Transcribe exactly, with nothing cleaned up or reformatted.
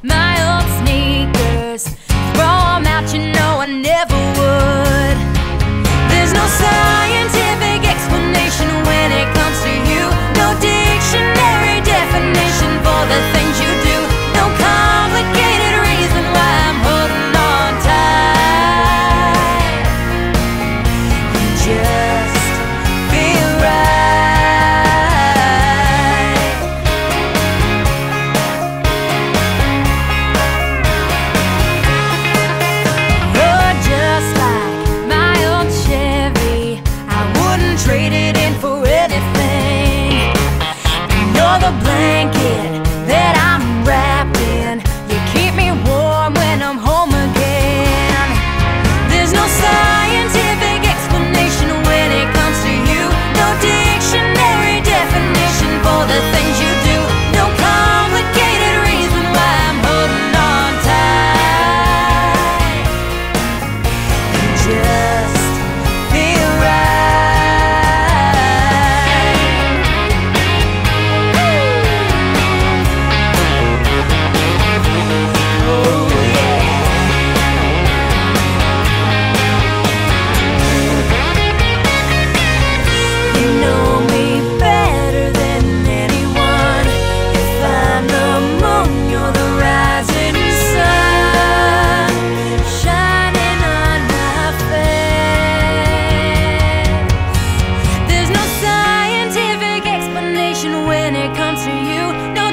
my old sneakers, throw 'em out, you know I never would. There's no scientific explanation when it comes to you, no dictionary definition for the things you do, no complicated reason why I'm holding on tight. You just feel right. You're just like my old Chevy, I wouldn't trade it in for anything. You're the blanket that I'm wrapped in, you keep me warm when I'm home again. There's no scientific explanation when it comes to you, no dictionary definition for the things you do, no complicated reason why I'm holding on tight. You just feel right. Oh yeah. You know me better than anyone. If I'm the moon, you're the rising sun, shining on my face. There's no scientific explanation when it comes to you, no